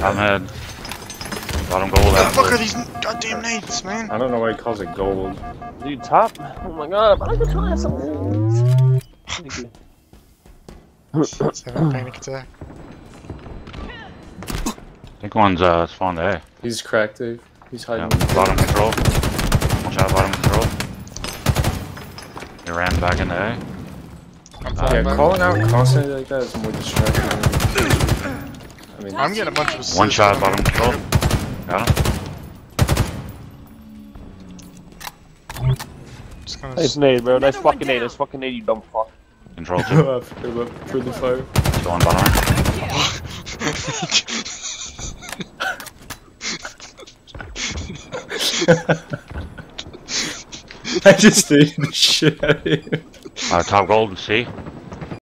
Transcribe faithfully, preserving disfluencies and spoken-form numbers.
I'm head. Bottom gold. What the fuck are these goddamn nades, man? I don't know why he calls it gold. Dude, top. Oh my god, I could try something. Thank you. Seven panic attack. I think one's uh, spawned A. He's cracked, Dave. He's hiding. Yeah, bottom control. Watch out, bottom control. He ran back into A. I'm Uh, Yeah, back. calling out constantly like that is more distracting. I mean, I'm getting a bunch of assists. One shot, but I'm bottom control. Got him. just gonna Nice nade, bro. Nice fucking nade. Nice fucking nade, you dumb fuck. Control two. I forgot about friendly fire. Going bottom. I just ate the shit out of him. Uh, top gold, C.